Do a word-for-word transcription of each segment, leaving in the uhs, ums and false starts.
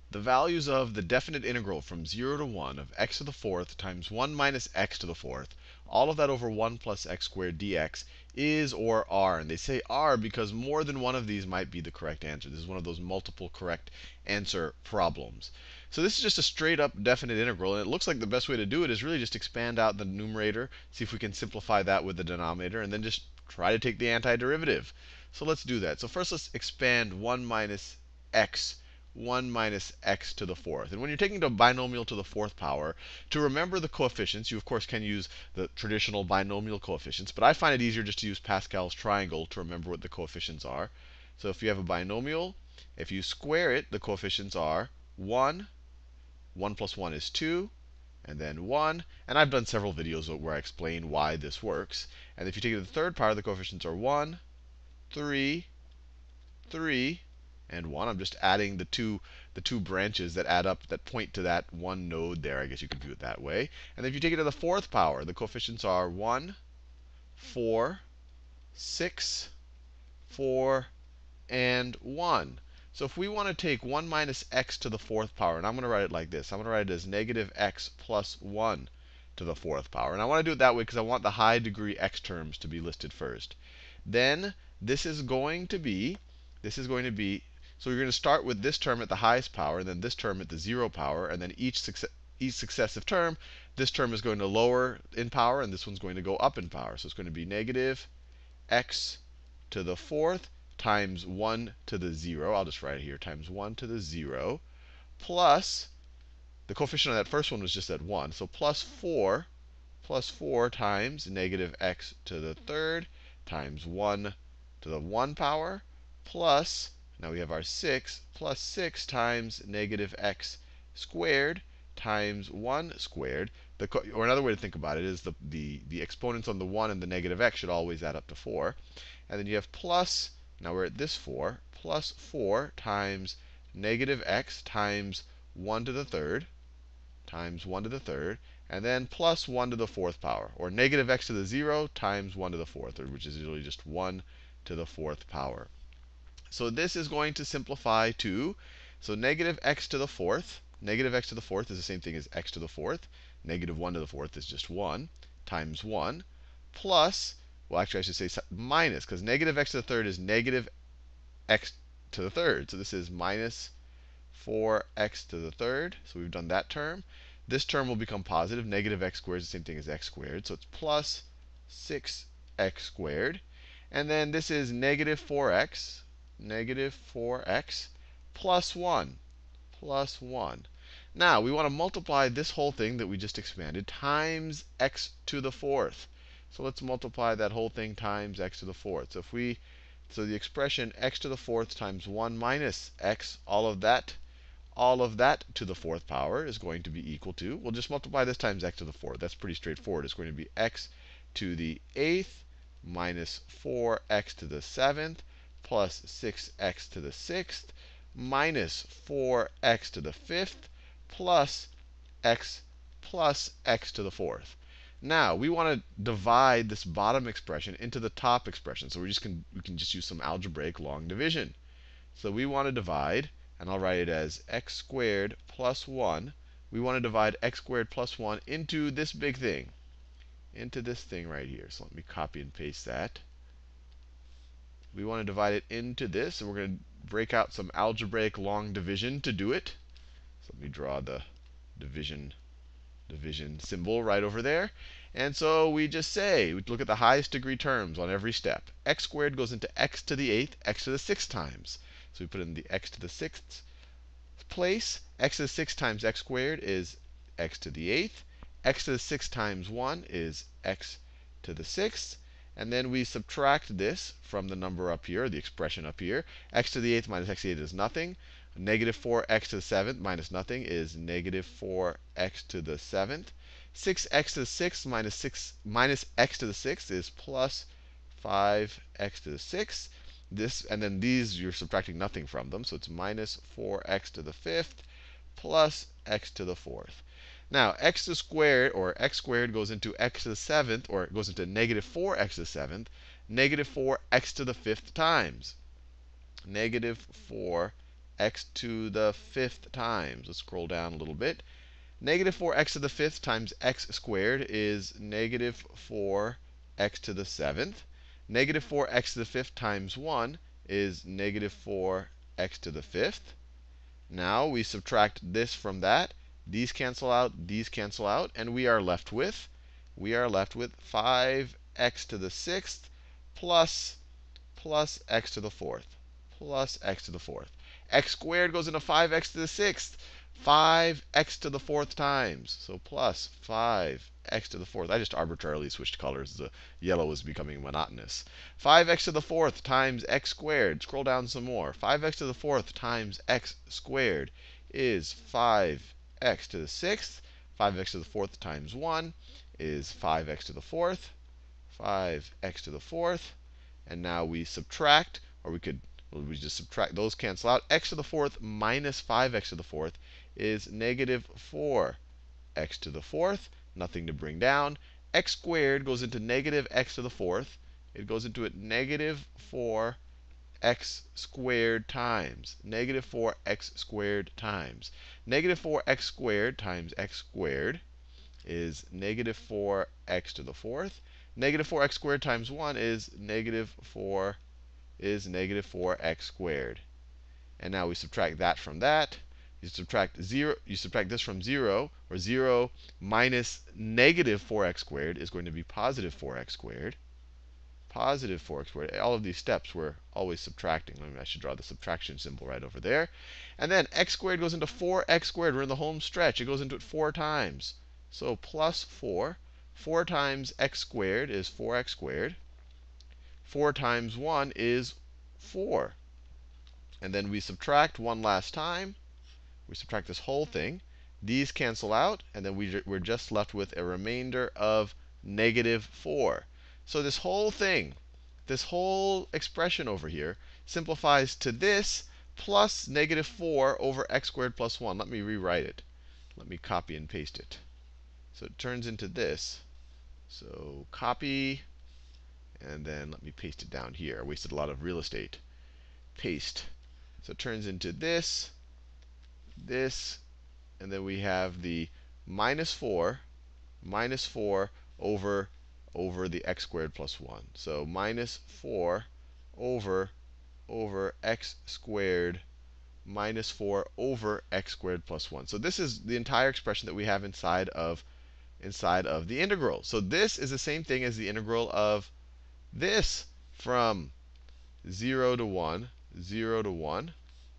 the values of the definite integral from zero to one of x to the fourth times one minus x to the fourth, all of that over one plus x squared dx, is or are. And they say are because more than one of these might be the correct answer. This is one of those multiple correct answer problems. So this is just a straight up definite integral. And it looks like the best way to do it is really just expand out the numerator, see if we can simplify that with the denominator, and then just try to take the antiderivative. So let's do that. So first let's expand one minus x, one minus x to the fourth. And when you're taking the binomial to the fourth power, to remember the coefficients, you of course can use the traditional binomial coefficients. But I find it easier just to use Pascal's triangle to remember what the coefficients are. So if you have a binomial, if you square it, the coefficients are one, one plus one is two, and then one. And I've done several videos where I explain why this works. And if you take it to the third power, the coefficients are one, three, three, and one. I'm just adding the two the two branches that add up, that point to that one node there. I guess you could view it that way. And then if you take it to the fourth power, the coefficients are one, four, six, four, and one. So if we want to take one minus x to the fourth power, and I'm going to write it like this. I'm going to write it as negative x plus one to the fourth power. And I want to do it that way because I want the high degree x terms to be listed first. Then this is going to be, this is going to be, so you're going to start with this term at the highest power, and then this term at the zero power, and then each, succe each successive term, this term is going to lower in power, and this one's going to go up in power. So it's going to be negative x to the fourth times one to the zero. I'll just write it here, times one to the zero, plus, the coefficient of that first one was just at one, so plus four, plus four times negative x to the third times one to the one power, plus, now we have our six, plus six times negative x squared times one squared. The co or another way to think about it is the, the, the exponents on the one and the negative x should always add up to four. And then you have plus, now we're at this four, plus four times negative x times one to the third, times one to the third, and then plus one to the fourth power, or negative x to the zero times one to the fourth, which is usually just one to the fourth power. So this is going to simplify to, so negative x to the fourth, negative x to the fourth is the same thing as x to the fourth. Negative one to the fourth is just one, times one, plus, well, actually I should say minus, because negative x to the third is negative x to the third. So this is minus four x to the third. So we've done that term. This term will become positive. Negative x squared is the same thing as x squared. So it's plus six x squared. And then this is negative four x, negative four x, plus one, plus one. Now, we want to multiply this whole thing that we just expanded times x to the fourth. So let's multiply that whole thing times x to the fourth. So if we, so the expression x to the fourth times one minus x, all of that, all of that to the fourth power is going to be equal to, we'll just multiply this times x to the fourth. That's pretty straightforward. It's going to be x to the eighth minus four x to the seventh plus six x to the sixth minus four x to the fifth plus x plus x to the fourth. Now, we want to divide this bottom expression into the top expression. So we just can, we can just use some algebraic long division. So we want to divide, and I'll write it as x squared plus one. We want to divide x squared plus one into this big thing, into this thing right here. So let me copy and paste that. We want to divide it into this, and we're going to break out some algebraic long division to do it. So let me draw the division division symbol right over there. And so we just say, we look at the highest degree terms on every step. X squared goes into x to the eighth, x to the sixth times. So we put in the x to the sixth place. X to the sixth times x squared is x to the eighth. X to the sixth times one is x to the sixth. And then we subtract this from the number up here, the expression up here. X to the eighth minus x to the eighth is nothing. Negative four x to the seventh minus nothing is negative four x to the seventh. six x to the sixth minus, six, minus x to the sixth is plus five x to the sixth. This, and then these, you're subtracting nothing from them. So it's minus four x to the fifth plus x to the fourth. Now, x to the squared, or x squared, goes into x to the seventh, or it goes into negative four x to the seventh, negative four x to the fifth times. Negative four x to the fifth times. Let's scroll down a little bit. Negative four x to the fifth times x squared is negative four x to the seventh. Negative four x to the fifth times one is negative four x to the fifth. Now we subtract this from that. These cancel out, these cancel out, and we are left with, we are left with five x to the sixth plus, plus x to the fourth, plus x to the fourth. X squared goes into five x to the sixth. five x to the fourth times. So plus five x to the fourth. I just arbitrarily switched colors. The yellow is becoming monotonous. five x to the fourth times x squared. Scroll down some more. five x to the fourth times x squared is five x to the sixth. five x to the fourth times one is five x to the fourth. five x to the fourth. And now we subtract, or we could well, we just subtract, those cancel out. X to the fourth minus five x to the fourth is negative four x to the fourth. Nothing to bring down. X squared goes into negative x to the fourth. It goes into it negative four x squared times. Negative four x squared times. Negative four x squared times x squared is negative four x to the fourth. Negative four x squared times one is negative four is negative four x squared. And now we subtract that from that. You subtract zero, you subtract this from zero, or zero minus negative four x squared is going to be positive four x squared. Positive four x squared. All of these steps we're always subtracting. I, mean, I should draw the subtraction symbol right over there. And then x squared goes into four x squared. We're in the home stretch. It goes into it four times. So plus four. four times x squared is four x squared. four times one is four. And then we subtract one last time. We subtract this whole thing. These cancel out, and then we, we're just left with a remainder of negative four. So this whole thing, this whole expression over here, simplifies to this plus negative four over x squared plus one. Let me rewrite it. Let me copy and paste it. So it turns into this. So copy, and then let me paste it down here. I wasted a lot of real estate. Paste. So it turns into this, this, and then we have the minus four, minus four over, over the x squared plus one. So minus four over, over x squared minus four over x squared plus one. So this is the entire expression that we have inside of, inside of the integral. So this is the same thing as the integral of this from zero to one, zero to one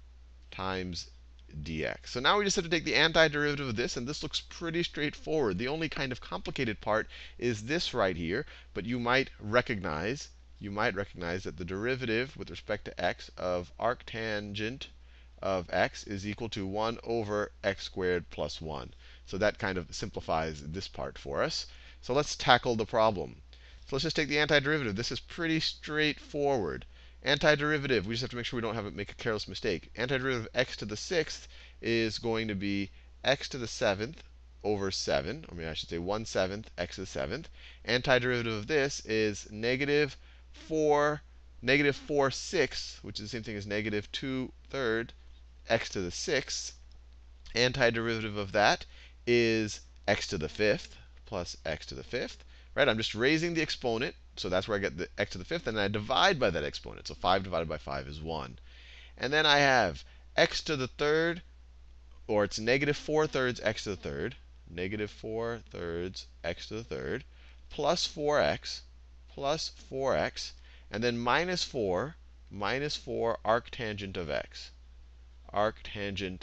times dx. So now we just have to take the antiderivative of this, and this looks pretty straightforward. The only kind of complicated part is this right here, but you might recognize, you might recognize that the derivative with respect to x of arctangent of x is equal to one over x squared plus one. So that kind of simplifies this part for us. So let's tackle the problem. So let's just take the antiderivative. This is pretty straightforward. Antiderivative, we just have to make sure we don't have it make a careless mistake. Antiderivative of x to the sixth is going to be x to the seventh over seven. I mean, I should say one seventh x to the seventh. Antiderivative of this is negative four, negative four sixths, which is the same thing as negative two thirds x to the sixth. Antiderivative of that is x to the fifth plus x to the fifth. Right? I'm just raising the exponent. So that's where I get the x to the fifth, and then I divide by that exponent. So five divided by five is one. And then I have x to the third, or it's negative four thirds x to the third, negative four thirds x to the third, plus four x, plus four x, and then minus four, minus four arctangent of x. Arctangent,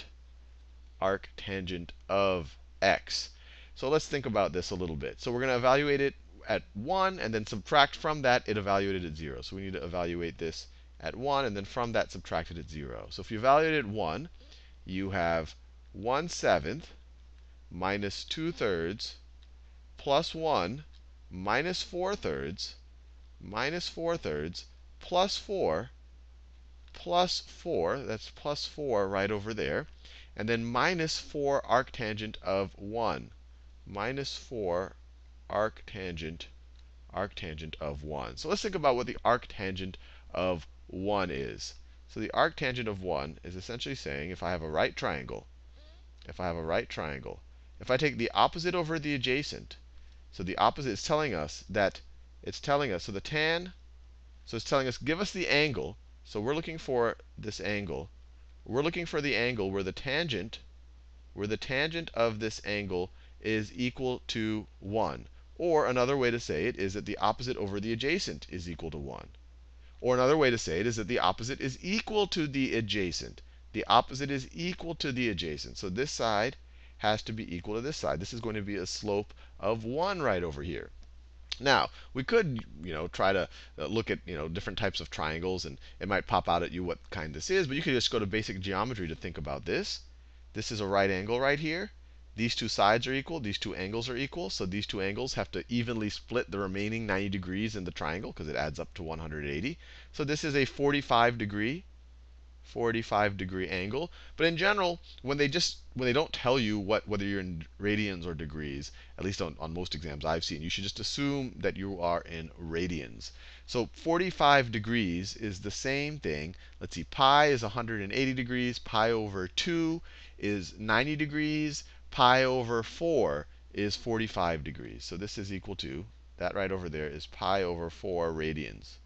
arctangent of x. So let's think about this a little bit. So we're going to evaluate it at one, and then subtract from that, it evaluated at zero. So we need to evaluate this at one, and then from that, subtract it at zero. So if you evaluate it at one, you have one seventh minus two thirds plus one minus four thirds minus four thirds plus four plus four. That's plus four right over there. And then minus four arctangent of one. Minus four arctangent, arctangent of one. So let's think about what the arctangent of one is. So the arctangent of one is essentially saying if I have a right triangle, if I have a right triangle, if I take the opposite over the adjacent, so the opposite is telling us that it's telling us, so the tan, so it's telling us give us the angle. So we're looking for this angle. We're looking for the angle where the tangent, where the tangent of this angle is equal to one. Or another way to say it is that the opposite over the adjacent is equal to one. Or another way to say it is that the opposite is equal to the adjacent. The opposite is equal to the adjacent. So this side has to be equal to this side. This is going to be a slope of one right over here. Now, we could, you know, try to uh, look at, you know, different types of triangles, and it might pop out at you what kind this is, but you could just go to basic geometry to think about this. This is a right angle right here. These two sides are equal. These two angles are equal. So these two angles have to evenly split the remaining ninety degrees in the triangle because it adds up to one hundred eighty. So this is a forty-five degree forty-five degree angle. But in general, when they just when they don't tell you what whether you're in radians or degrees, at least on, on most exams I've seen, you should just assume that you are in radians. So forty-five degrees is the same thing. Let's see, pi is one hundred eighty degrees. Pi over two is ninety degrees. Pi over four is forty-five degrees. So this is equal to, that right over there is pi over four radians.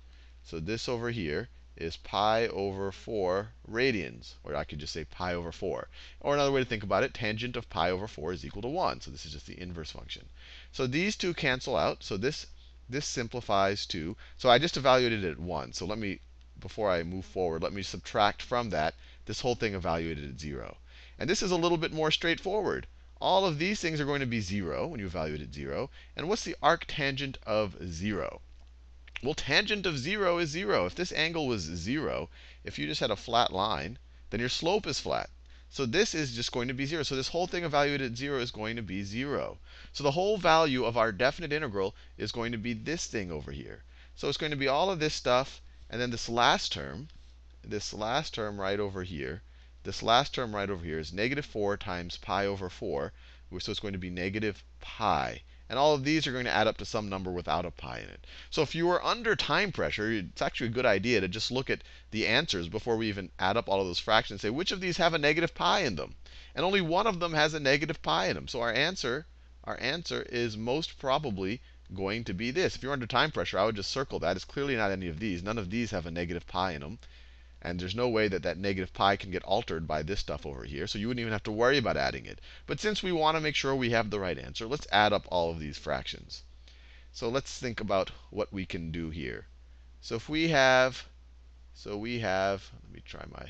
So this over here is pi over four radians. Or I could just say pi over four. Or another way to think about it, tangent of pi over four is equal to one. So this is just the inverse function. So these two cancel out. So this, this simplifies to, so I just evaluated it at one. So let me, before I move forward, let me subtract from that this whole thing evaluated at zero. And this is a little bit more straightforward. All of these things are going to be zero when you evaluate at zero. And what's the arctangent of zero? Well, tangent of zero is zero. If this angle was zero, if you just had a flat line, then your slope is flat. So this is just going to be zero. So this whole thing evaluated at zero is going to be zero. So the whole value of our definite integral is going to be this thing over here. So it's going to be all of this stuff, and then this last term, this last term right over here, this last term right over here is negative four times pi over four. So it's going to be negative pi. And all of these are going to add up to some number without a pi in it. So if you were under time pressure, it's actually a good idea to just look at the answers before we even add up all of those fractions and say, which of these have a negative pi in them? And only one of them has a negative pi in them. So our answer, our answer is most probably going to be this. If you're under time pressure, I would just circle that. It's clearly not any of these. None of these have a negative pi in them. And there's no way that that negative pi can get altered by this stuff over here. So you wouldn't even have to worry about adding it. But since we want to make sure we have the right answer, let's add up all of these fractions. So let's think about what we can do here. So if we have, so we have, let me try my,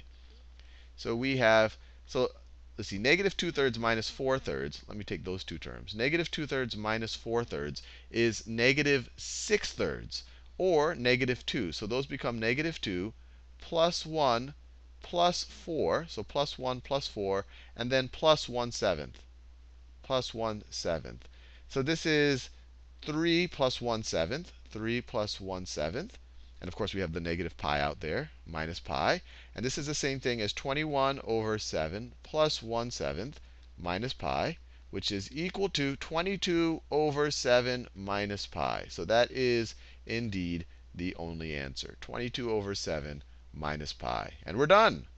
so we have, so let's see, negative two thirds minus four thirds. Let me take those two terms. Negative two thirds minus four thirds is negative six thirds, or negative two. So those become negative two plus one plus four. So plus one plus four, and then plus one seventh. Plus one seventh. So this is three plus one seventh. three plus one seventh. And of course, we have the negative pi out there, minus pi. And this is the same thing as twenty-one over seven plus one seventh minus pi, which is equal to twenty-two over seven minus pi. So that is indeed the only answer, twenty-two over seven minus pi. And we're done.